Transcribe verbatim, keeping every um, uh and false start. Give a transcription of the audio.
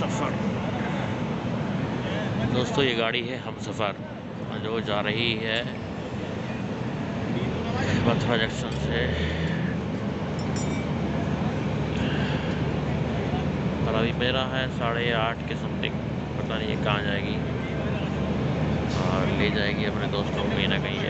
सफ़र। दोस्तों ये गाड़ी है हम सफ़र जो जा रही है मथुरा जंक्शन से, और अभी मेरा है साढ़े आठ के समथिंग, पता नहीं ये कहाँ जाएगी और ले जाएगी अपने दोस्तों को कहीं ना कहीं।